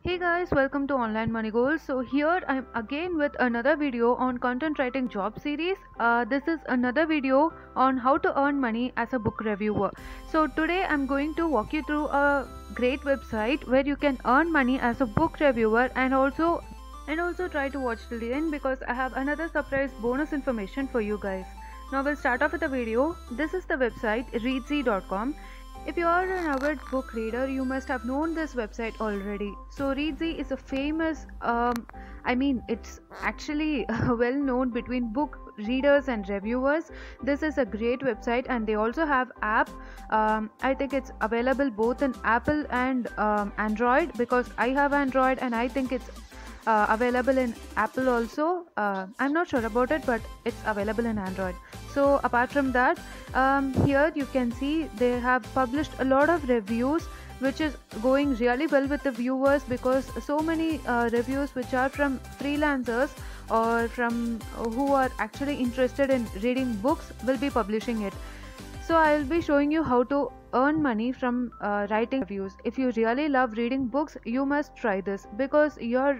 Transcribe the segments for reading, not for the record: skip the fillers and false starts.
Hey guys, welcome to Online Money Goals. So here I'm again with another video on content writing job series. This is another video on how to earn money as a book reviewer. So today I'm going to walk you through a great website where you can earn money as a book reviewer and also try to watch till the end because I have another surprise bonus information for you guys. Now we'll start off with the video. This is the website readz.com. If you are an avid book reader, you must have known this website already. So Readzy is a famous, it's actually well known between book readers and reviewers. This is a great website, and they also have app. I think it's available both in Apple and Android, because I have Android and I think it's available in Apple also. I'm not sure about it, but it's available in Android. So apart from that, here you can see they have published a lot of reviews, which is going really well with the viewers, because so many reviews which are from freelancers or from who are actually interested in reading books will be publishing it. So I'll be showing you how to earn money from writing reviews. If you really love reading books, you must try this, because your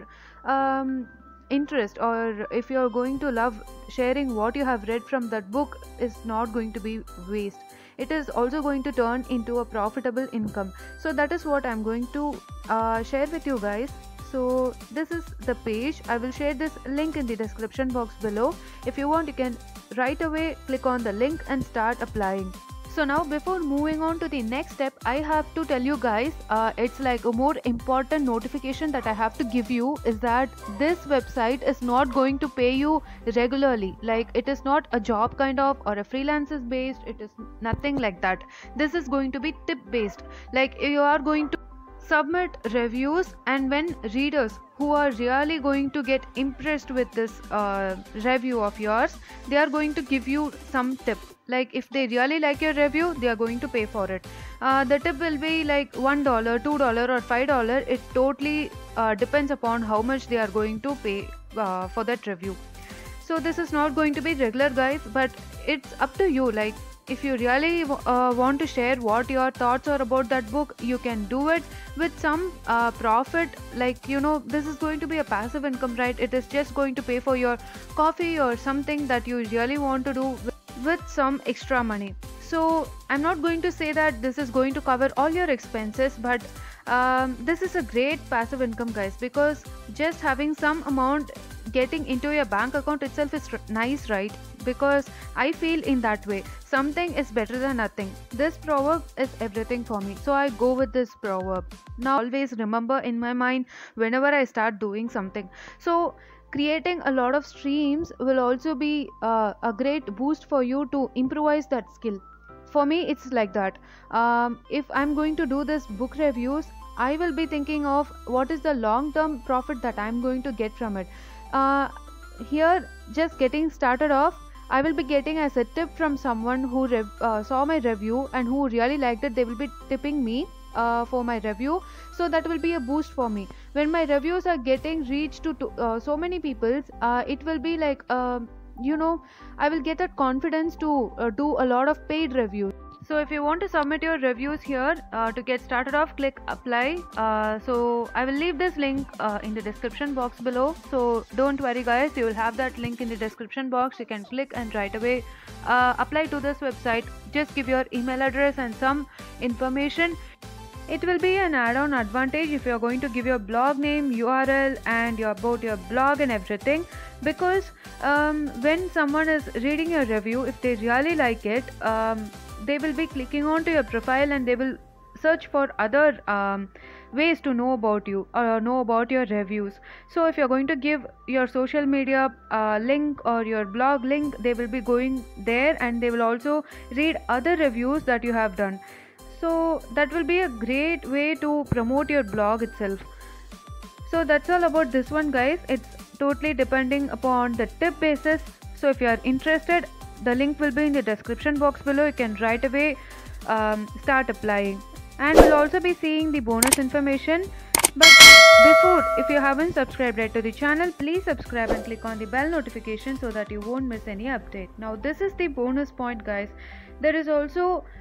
interest, or if you're going to love sharing what you have read from that book, is not going to be waste. It is also going to turn into a profitable income. So that is what I'm going to share with you guys. So this is the page. I will share this link in the description box below. If you want, you can right away click on the link and start applying. So now, before moving on to the next step, I have to tell you guys, it's like a more important notification that I have to give you, is that this website is not going to pay you regularly. Like, it is not a job kind of, or a freelancers based. It is nothing like that. This is going to be tip based. Like, you are going to submit reviews, and when readers who are really going to get impressed with this review of yours, they are going to give you some tip. Like, if they really like your review, they are going to pay for it. The tip will be like $1, $2, or $5. It totally depends upon how much they are going to pay for that review. So this is not going to be regular, guys, but it's up to you. Like, if you really want to share what your thoughts are about that book, you can do it with some profit. Like, this is going to be a passive income, right? It is just going to pay for your coffee or something that you really want to do with some extra money. So I'm not going to say that this is going to cover all your expenses, but this is a great passive income, guys, because just having some amount getting into your bank account itself is nice, right? Because I feel in that way, something is better than nothing. This proverb is everything for me, so I go with this proverb. Now always remember in my mind whenever I start doing something. So creating a lot of streams will also be a great boost for you to improvise that skill. For me, it's like that. If I'm going to do this book reviews, I will be thinking of what is the long term profit that I'm going to get from it. uh, Here, just getting started off, I will be getting as a tip from someone who saw my review and who really liked it. They will be tipping me for my review, so that will be a boost for me. When my reviews are getting reached to so many people, it will be like, I will get that confidence to do a lot of paid reviews. So if you want to submit your reviews here, to get started off, click apply. So I will leave this link in the description box below. So don't worry, guys, you will have that link in the description box. You can click and right away apply to this website. Just give your email address and some information. It will be an add-on advantage if you are going to give your blog name, URL, and about your blog and everything, because when someone is reading your review, if they really like it, they will be clicking onto your profile and they will search for other ways to know about you or know about your reviews. So if you're going to give your social media link or your blog link, they will be going there and they will also read other reviews that you have done. So that will be a great way to promote your blog itself. So that's all about this one, guys. It's totally depending upon the tip basis. So if you are interested, the link will be in the description box below. You can right away start applying, and we'll also be seeing the bonus information. But before, if you haven't subscribed yet to the channel, please subscribe and click on the bell notification so that you won't miss any update. Now this is the bonus point, guys. There is also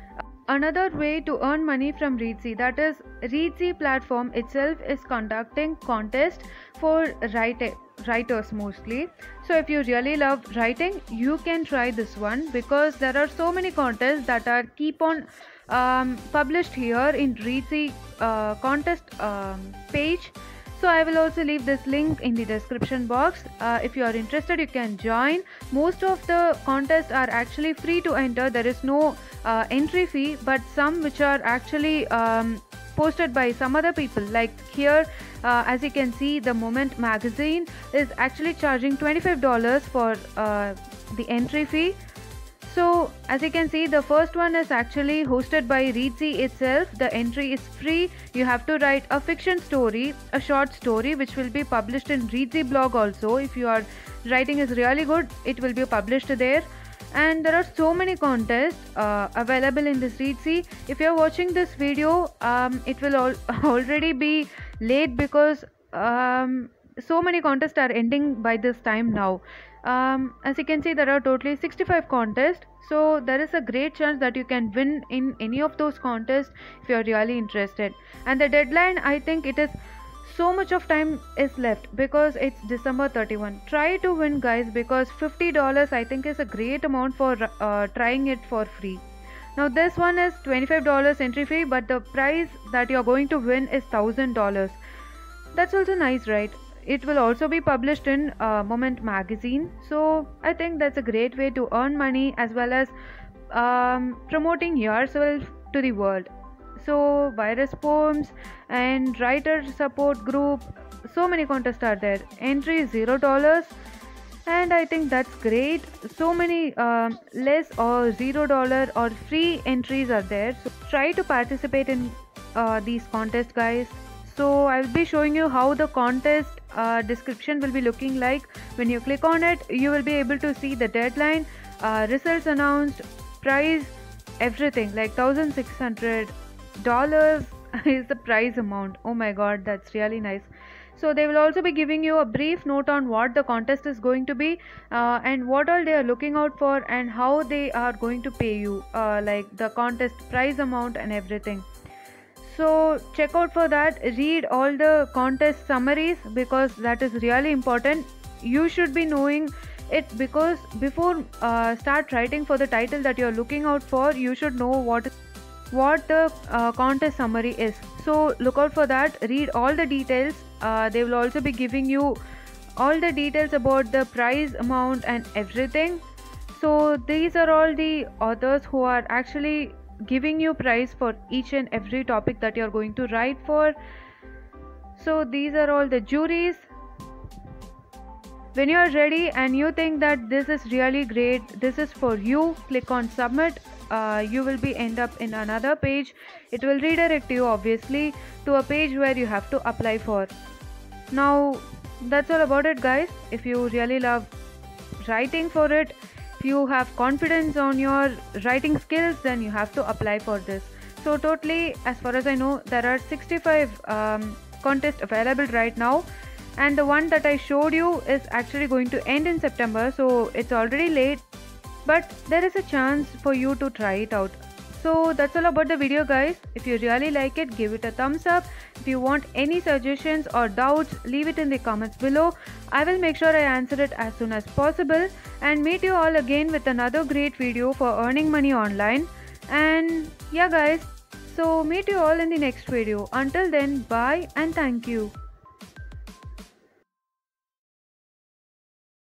another way to earn money from Reedsy, that is Reedsy platform itself is conducting contest for writers mostly. So if you really love writing, you can try this one, because there are so many contests that are keep on published here in Reedsy contest page. So I will also leave this link in the description box. If you are interested, you can join. Most of the contests are actually free to enter. There is no entry fee, but some which are actually posted by some other people, like here, as you can see, the Moment magazine is actually charging $25 for the entry fee. So as you can see, the first one is actually hosted by Reedsy itself. The entry is free. You have to write a fiction story, a short story, which will be published in Reedsy blog also. If your writing is really good, it will be published there. And there are so many contests available in this Reedsy. If you are watching this video, it will already be late, because so many contests are ending by this time now. As you can see, there are totally 65 contests, so there is a great chance that you can win in any of those contests if you are really interested. And the deadline, I think it is so much of time is left, because it's December 31. Try to win, guys, because $50 I think is a great amount for trying it for free. Now this one is $25 entry fee, but the prize that you are going to win is $1,000. That's also nice, right? It will also be published in Moment magazine. So I think that's a great way to earn money, as well as promoting yourself to the world. So virus poems and writer support group, so many contests are there. Entry is $0, and I think that's great. So many less or $0 or free entries are there. So try to participate in these contests, guys. So I'll be showing you how the contest description will be looking like. When you click on it, you will be able to see the deadline, results announced, prize, everything. Like $1,600 is the prize amount. Oh my god, that's really nice. So they will also be giving you a brief note on what the contest is going to be, and what all they are looking out for, and how they are going to pay you, like the contest prize amount and everything. So check out for that. Read all the contest summaries, because that is really important. You should be knowing it, because before start writing for the title that you are looking out for, you should know what the contest summary is. So look out for that. Read all the details. They will also be giving you all the details about the prize amount and everything. So these are all the authors who are actually giving you prize for each and every topic that you're going to write for. So these are all the juries. When you are ready and you think that this is really great, this is for you, click on submit. You will be end up in another page. It will redirect you obviously to a page where you have to apply for. Now that's all about it, guys. If you really love writing for it, if you have confidence on your writing skills, then you have to apply for this. So totally, as far as I know, there are 65 contests available right now, and the one that I showed you is actually going to end in September, so it's already late, but there is a chance for you to try it out. So that's all about the video, guys. If you really like it, give it a thumbs up. If you want any suggestions or doubts, leave it in the comments below. I will make sure I answer it as soon as possible, and meet you all again with another great video for earning money online. And yeah, guys, so meet you all in the next video. Until then, bye and thank you.